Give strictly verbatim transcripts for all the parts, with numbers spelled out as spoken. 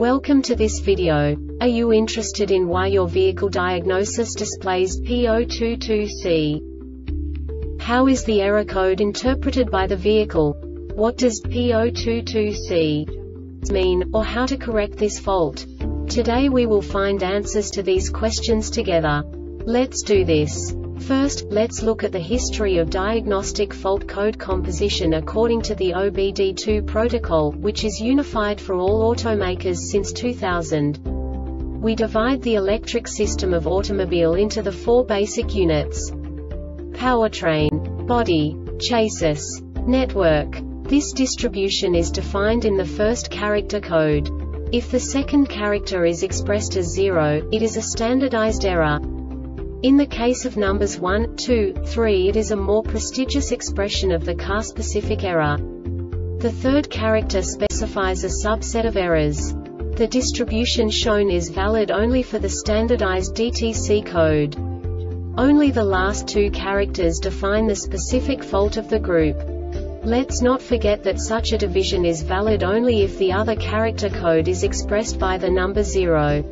Welcome to this video. Are you interested in why your vehicle diagnosis displays P zero two two C? How is the error code interpreted by the vehicle? What does P zero two two C mean, or how to correct this fault? Today we will find answers to these questions together. Let's do this. First, let's look at the history of diagnostic fault code composition according to the O B D two protocol, which is unified for all automakers since two thousand. We divide the electric system of automobile into the four basic units: powertrain, body, chassis, network. This distribution is defined in the first character code. If the second character is expressed as zero, it is a standardized error. In the case of numbers one, two, three, it is a more prestigious expression of the car-specific error. The third character specifies a subset of errors. The distribution shown is valid only for the standardized D T C code. Only the last two characters define the specific fault of the group. Let's not forget that such a division is valid only if the other character code is expressed by the number zero.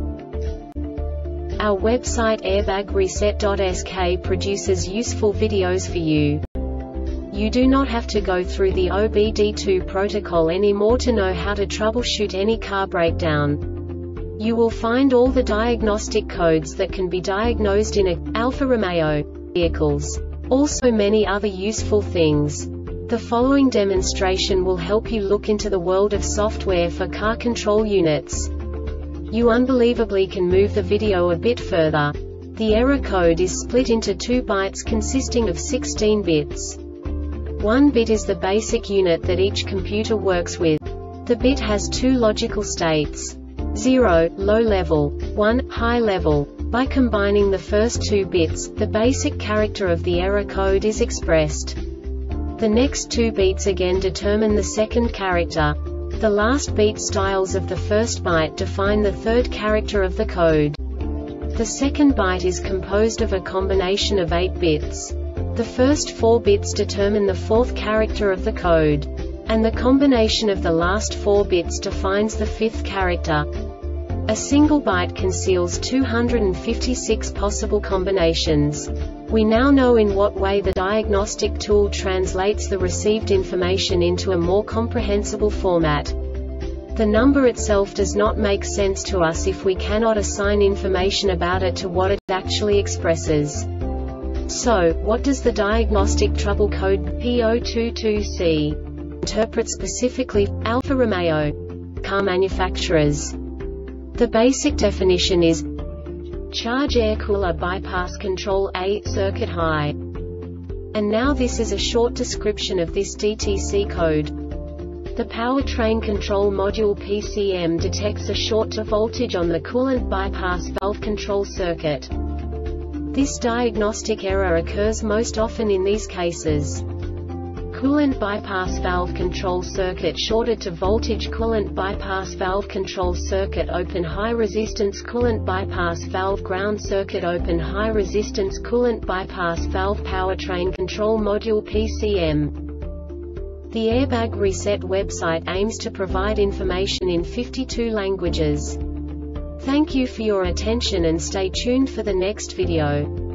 Our website airbag reset dot S K produces useful videos for you. You do not have to go through the O B D two protocol anymore to know how to troubleshoot any car breakdown. You will find all the diagnostic codes that can be diagnosed in a Alfa Romeo vehicles. Also many other useful things. The following demonstration will help you look into the world of software for car control units. You unbelievably can move the video a bit further. The error code is split into two bytes consisting of sixteen bits. One bit is the basic unit that each computer works with. The bit has two logical states: zero, low level, one, high level. By combining the first two bits, the basic character of the error code is expressed. The next two beats again determine the second character. The last beat styles of the first byte define the third character of the code. The second byte is composed of a combination of eight bits. The first four bits determine the fourth character of the code. And the combination of the last four bits defines the fifth character. A single byte conceals two hundred fifty-six possible combinations. We now know in what way the diagnostic tool translates the received information into a more comprehensible format. The number itself does not make sense to us if we cannot assign information about it to what it actually expresses. So, what does the diagnostic trouble code P zero two two C interpret specifically for Alfa Romeo car manufacturers? The basic definition is charge air cooler bypass control A circuit high. And now this is a short description of this D T C code. The powertrain control module P C M detects a short to voltage on the coolant bypass valve control circuit. This diagnostic error occurs most often in these cases: coolant bypass valve control circuit shorted to voltage, coolant bypass valve control circuit open, high resistance, coolant bypass valve ground circuit open, high resistance, coolant bypass valve powertrain control module P C M. The Airbag Reset website aims to provide information in fifty-two languages. Thank you for your attention and stay tuned for the next video.